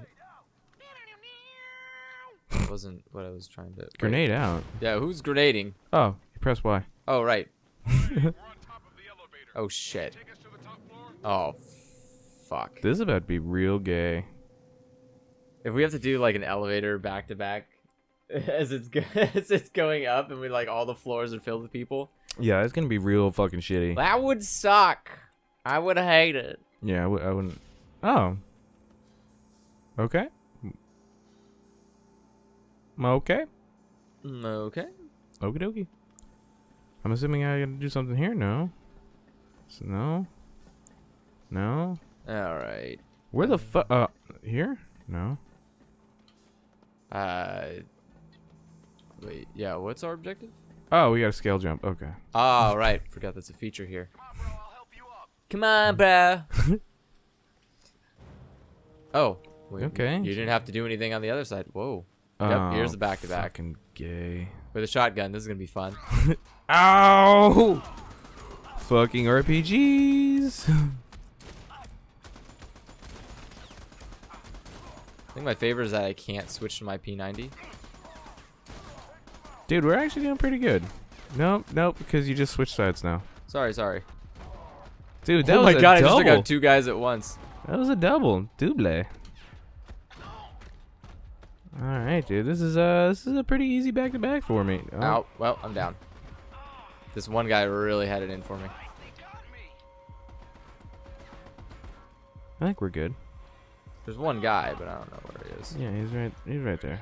That wasn't what I was trying to... wait. Grenade out. Yeah, who's grenading? Oh, you press Y. Oh, right. Oh, shit. Oh, fuck. This is about to be real gay. If we have to do, like, an elevator back-to-back as it's, go as it's going up and we, like, all the floors are filled with people, Yeah, it's gonna be real fucking shitty. that would suck. I would hate it. Yeah, I, w I wouldn't. Oh. Okay. Okay. Mm, Okay. Okie dokie. I'm assuming I gotta do something here. No. So, no. No. All right. Where the fuck? Uh, here? No. Uh, wait. Yeah. What's our objective? Oh, we got a scale jump. Okay. Oh, right. Forgot that's a feature here. Come on, bro. Oh. Wait, Okay. You didn't have to do anything on the other side. Whoa. Yep. Here's the back to back Fucking gay. with a shotgun. This is gonna be fun. Ow! Fucking R P Gs. I think my favorite is that I can't switch to my P ninety. Dude, we're actually doing pretty good. Nope, nope, because you just switched sides now. Sorry, sorry. Dude, that Oh was my a god! I double. just took out two guys at once. That was a double. Double. Alright, dude. This is uh this is a pretty easy back to back for me. Oh. Ow. Well, I'm down. This one guy really had it in for me. I think we're good. There's one guy, but I don't know where he is. Yeah, he's right he's right there.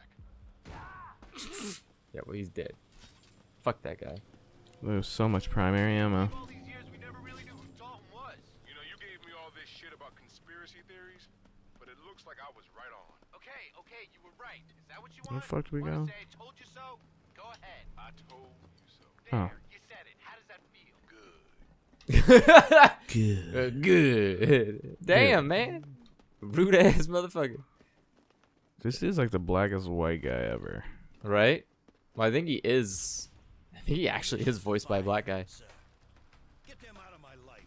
Yeah, well, he's dead. Fuck that guy. There's so much primary ammo. All these years we never really knew who Dalton was. You know, you gave me all this shit about conspiracy theories, but it looks like I was right on. Okay, okay, you were right. Is that what you Where want? the fuck do we Wanna go? say I told you so? Go ahead. I told you so. Oh. There, you said it. How does that feel? Good. Uh, good. Damn, man. Rude ass motherfucker. This is like the blackest white guy ever. Right? Well, I think he is. I think he actually is voiced by a black guy. Get them out of my life.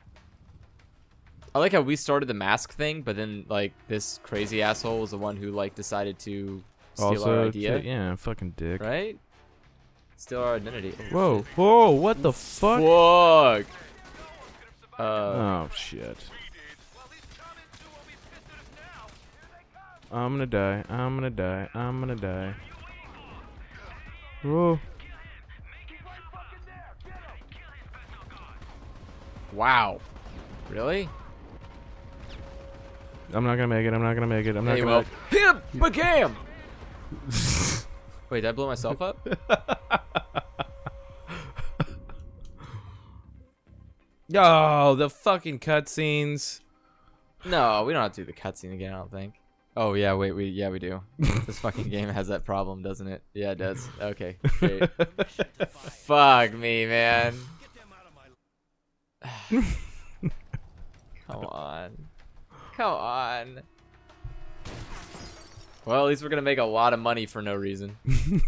I like how we started the mask thing, but then like this crazy asshole was the one who like decided to steal Also, our idea. yeah, fucking dick. Right? Steal our identity. Oh, Whoa, shit. whoa, what the fuck? Fuck. Uh, Oh shit. I'm gonna die. I'm gonna die. I'm gonna die. Whoa. wow. Really? I'm not gonna make it. I'm not gonna make it. I'm not Hey, gonna. well, him, bacam. Wait, did I blow myself up? Oh, the fucking cutscenes. No, we don't have to do the cutscene again, I don't think. Oh, yeah, wait, we, yeah, we do. This fucking game has that problem, doesn't it? Yeah, it does. Okay, great. Fuck me, man. Come on. Come on. Well, at least we're gonna make a lot of money for no reason. I can't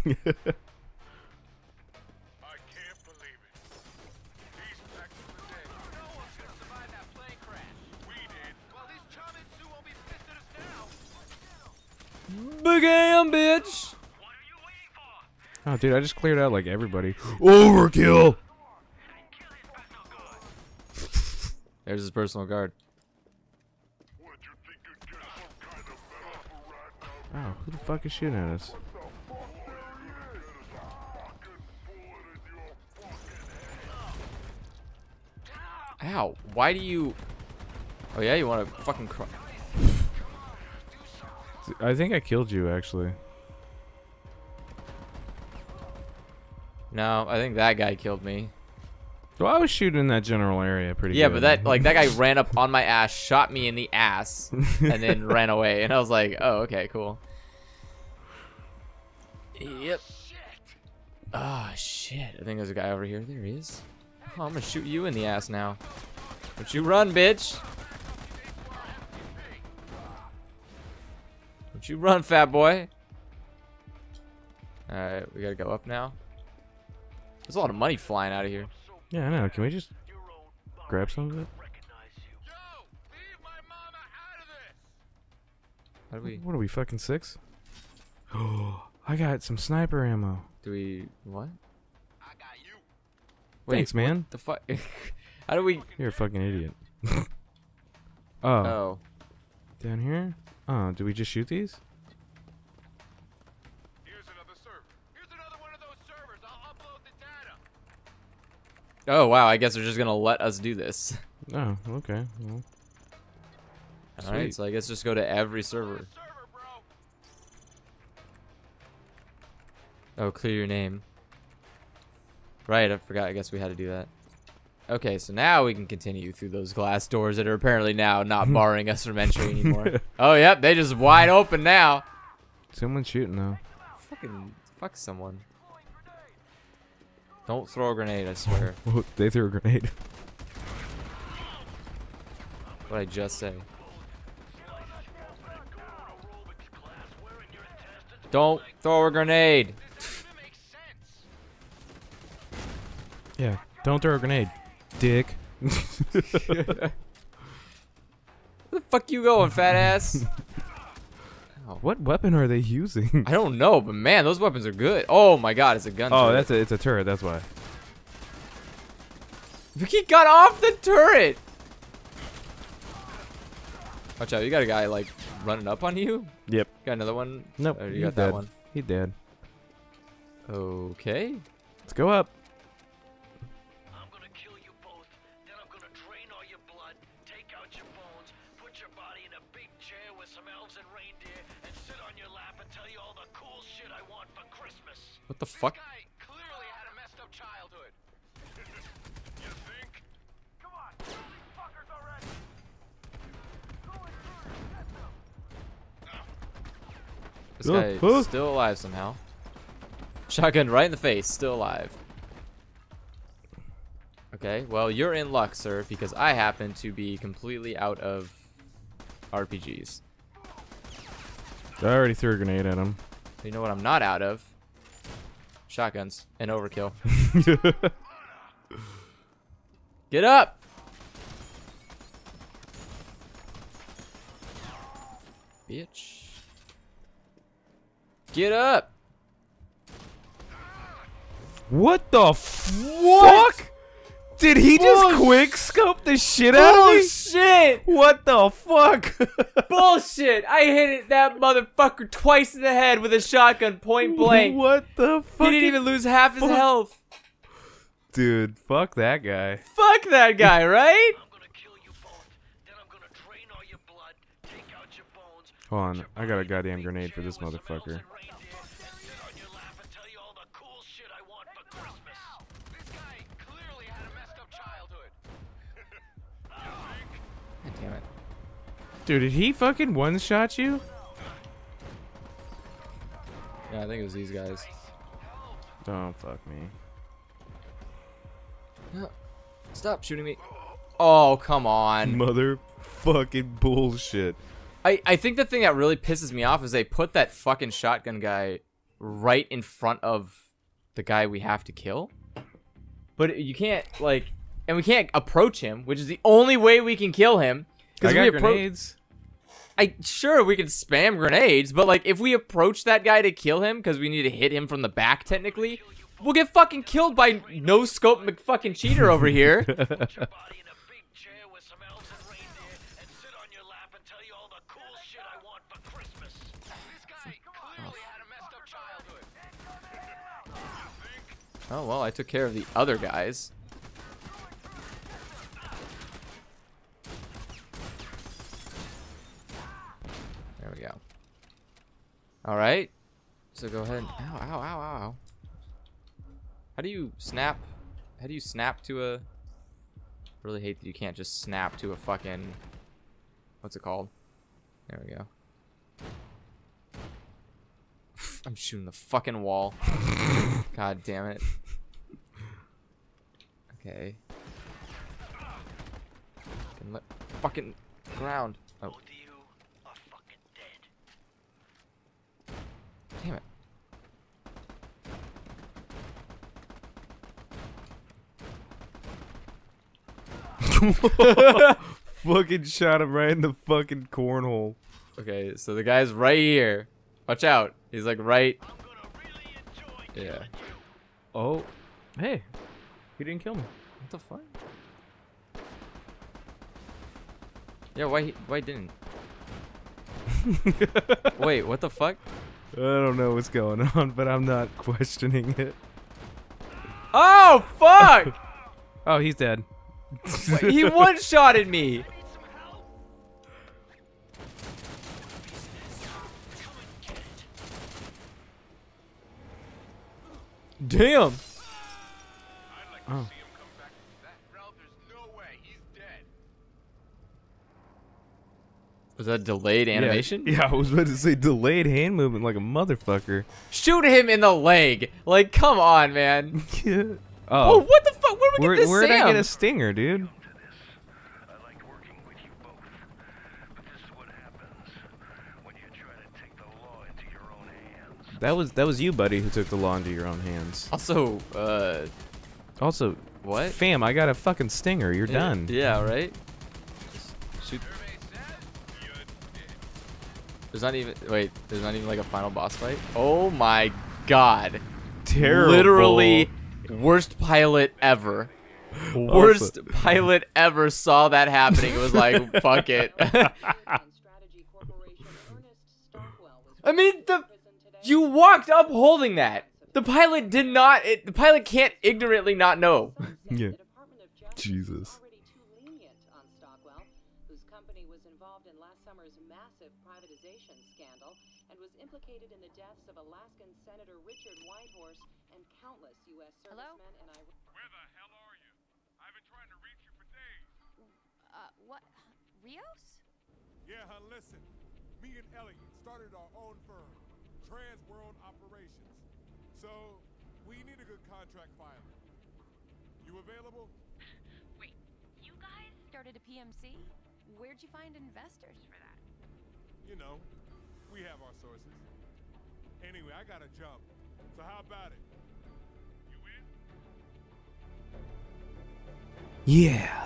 believe it. These back to the day. No one's gonna survive that plane crash. We did. Well, these Tram and Sue won't be pissed at us now. Bacam, bitch. Oh, dude, I just cleared out like everybody. Overkill. There's his personal guard. What, you think you'd get some kind of medal for riding out? Oh, who the fuck is shooting at us? Ow. Why do you... Oh yeah, you want to fucking cry? I think I killed you actually. No, I think that guy killed me. Well, I was shooting in that general area pretty Yeah, good. but that like that guy ran up on my ass, shot me in the ass, and then ran away. And I was like, oh, okay, cool. Yep. Ah, oh, shit. I think there's a guy over here. There he is. Oh, I'm gonna shoot you in the ass now. Don't you run, bitch. Don't you run, fat boy. Alright, we gotta go up now. There's a lot of money flying out of here. Yeah, I know. Can we just grab some of it? How do we... What are we, fucking six? Oh, I got some sniper ammo. Do we... What? I got you. Wait, Thanks, man. the fuck? How do we... You're a fucking idiot. oh. Oh. Down here? Oh, do we just shoot these? Here's another server. Here's another one of those servers. I'll upload the data. Oh, wow. I guess they're just gonna let us do this. Oh, okay. Well, Alright, sweet. so I guess just go to every server. Server, bro. Oh, clear your name. Right, I forgot. I guess we had to do that. Okay, so now we can continue through those glass doors that are apparently now not barring us from entry anymore. Oh, yep, they just wide open now. Someone's shooting though. Fucking fuck someone. Don't throw a grenade, I swear. Oh, they threw a grenade. What'd I just say? Don't throw a grenade. Yeah, don't throw a grenade, dick. Where the fuck you going, fat ass? Oh. What weapon are they using? I don't know, but man, those weapons are good. Oh my god, it's a gun. Oh, turret. that's a, it's a turret. That's why. He got off the turret. Watch out, you got a guy like running up on you. Yep. Got another one. Nope. Oh, you he's got dead. that one. He dead. Okay. Let's go up. I'm gonna kill you both, then I'm gonna drain all your blood, take out your bones, put your body in a big chair with some elves and reindeer, and sit on your lap and tell you all the cool shit I want for Christmas. What the fuck? This guy clearly had a messed up childhood. You think? Come on, kill these fuckers already. This Oh, guy oh. is still alive somehow. Shotgun right in the face, still alive. Okay, well, you're in luck, sir, because I happen to be completely out of R P Gs. I already threw a grenade at him. You know what I'm not out of? Shotguns and overkill. Get up! Bitch. Get up! What the fuck? Did he just quick scope the shit out of me? Bullshit! What the fuck? Bullshit! I hit it, that motherfucker twice in the head with a shotgun, point blank. What the fuck? He didn't even lose half his fuck? health. Dude, fuck that guy. Fuck that guy, right? I'm gonna kill you both, then I'm gonna drain all your blood, take out your bones. Hold on, I got a goddamn grenade for this motherfucker. This guy clearly had a messed up childhood. God damn it. Dude, did he fucking one-shot you? Yeah, I think it was these guys. Don't fuck me. Stop shooting me. Oh, come on. Motherfucking bullshit. I, I think the thing that really pisses me off is they put that fucking shotgun guy right in front of the guy we have to kill. But you can't, like, and we can't approach him, which is the only way we can kill him. I got we appro- grenades. I sure we can spam grenades, but like if we approach that guy to kill him because we need to hit him from the back, technically, we'll get fucking killed by no scope McFucking cheater over here. Oh well, I took care of the other guys. we go. All right. So go ahead. Ow, ow, ow, ow. How do you snap? How do you snap to a... I really hate that you can't just snap to a fucking... What's it called? There we go. I'm shooting the fucking wall. God damn it. Okay. Fucking, let, fucking ground. Oh. Both of you are fucking dead. Damn it. Fucking shot him right in the fucking cornhole. Okay, so the guy's right here. Watch out. He's like right. I'm gonna really enjoy Yeah. killing you. Oh, hey, he didn't kill me. What the fuck? Yeah, why he, why didn't? Wait, what the fuck? I don't know what's going on, but I'm not questioning it. Oh fuck! Oh, he's dead. Wait, he one-shotted me. Need some help? Come and get it. Damn. I'd like to Oh. see him come back from that. Ralph, there's no way. He's dead. Was that delayed animation? Yeah, yeah, I was about to say delayed hand movement like a motherfucker. Shoot him in the leg. Like, come on, man. Yeah. Oh, Oh, what the fuck? Where did we where, get this where'd Sam? I get a stinger, dude? I like working with you both, but this is what happens when you try to take the law into your own hands. That was that was you, buddy, who took the law into your own hands. Also, uh, Also, what? fam, I got a fucking stinger. You're Yeah, done. Yeah, right? Shoot. There's not even, wait, there's not even like a final boss fight? Oh my god. Terrible. Literally worst pilot ever. Worst pilot ever saw that happening. It was like, fuck it. I mean, the you walked up holding that. The pilot did not, it, the pilot can't ignorantly not know. Yeah. Jesus. Already too lenient on Stockwell, whose company was involved in last summer's massive privatization scandal and was implicated in the deaths of Alaskan Senator Richard Whitehorse and countless U S servicemen and I. Where the hell are you? I've been trying to reach you for days. Uh, what? Rios? Yeah, huh, listen. Me and Elliot started our own firm, Trans World Operations. So, we need a good contract filer. You available? Wait, you guys started a P M C? Where'd you find investors for that? You know, we have our sources. Anyway, I gotta jump. So how about it? You in? Yeah.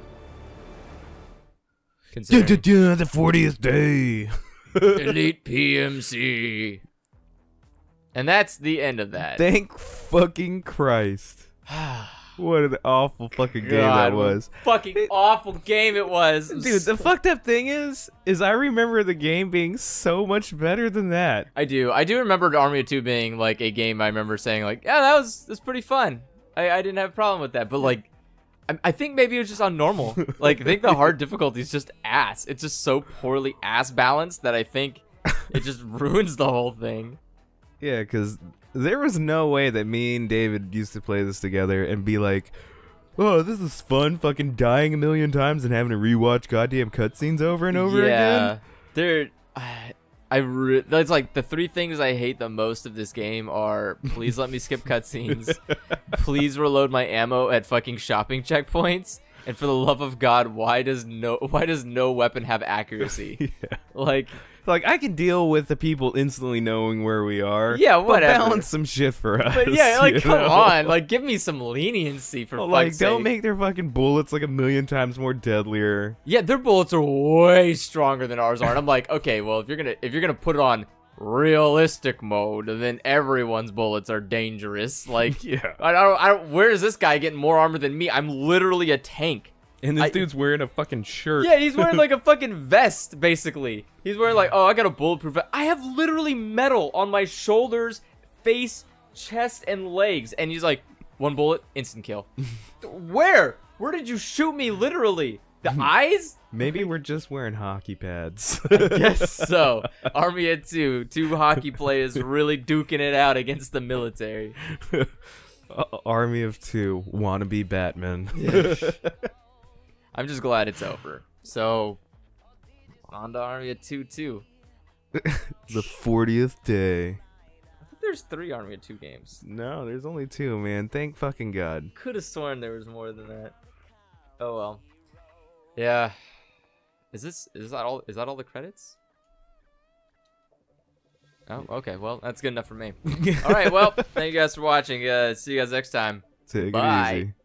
Considering The fortieth day. Elite P M C. And that's the end of that. Thank fucking Christ. What an awful fucking game God, that was. Fucking awful game it was. Dude, the fucked up thing is, is I remember the game being so much better than that. I do. I do remember Army of Two being like a game I remember saying like, yeah, that was that's pretty fun. I, I didn't have a problem with that. But like, I, I think maybe it was just on normal. Like, I think the hard difficulty is just ass. It's just so poorly ass balanced that I think it just ruins the whole thing. Yeah, because there was no way that me and David used to play this together and be like, oh, this is fun, fucking dying a million times and having to rewatch goddamn cutscenes over and over yeah, again. There, I, I re that's like the three things I hate the most of this game are: please let me skip cutscenes, please reload my ammo at fucking shopping checkpoints, and for the love of God, why does no why does no weapon have accuracy? Yeah. Like, Like, I can deal with the people instantly knowing where we are. Yeah, but whatever. balance some shit for us. but yeah, like you come know? on, like give me some leniency for Like, fuck's don't sake. make their fucking bullets like a million times more deadlier. Yeah, their bullets are way stronger than ours are. And I'm like, okay, well, if you're gonna if you're gonna put it on realistic mode, then everyone's bullets are dangerous. Like, Yeah. I don't, I don't. Where is this guy getting more armor than me? I'm literally a tank. And this I- dude's wearing a fucking shirt. Yeah, he's wearing like a fucking vest, basically. He's wearing like, oh, I got a bulletproof vest. I have literally metal on my shoulders, face, chest, and legs. And he's like, one bullet, instant kill. Where? Where did you shoot me? Literally, the eyes? Maybe we're just wearing hockey pads. I guess so. Army of two. Two hockey players really duking it out against the military. Army of two. Wannabe Batman. I'm just glad it's over. So, on to Army of two too. The fortieth day. I think there's three Army of two games. No, there's only two, man. Thank fucking God. Could have sworn there was more than that. Oh well. Yeah. Is this is that all is that all the credits? Oh, okay. Well, that's good enough for me. All right. Well, thank you guys for watching. Uh, see you guys next time. Take Bye. it easy.